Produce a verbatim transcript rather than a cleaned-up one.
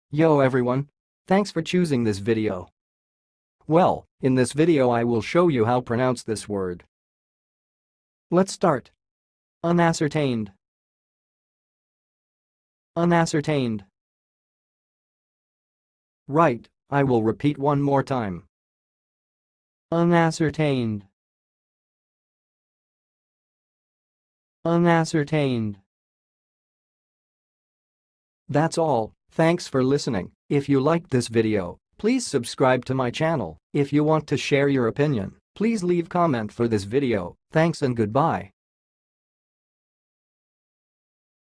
Yo everyone! Thanks for choosing this video. Well, in this video I will show you how to pronounce this word. Let's start. Unascertained. Unascertained. Right, I will repeat one more time. Unascertained. Unascertained. That's all. Thanks for listening. If you liked this video, please subscribe to my channel. If you want to share your opinion, please leave comment for this video. Thanks and goodbye.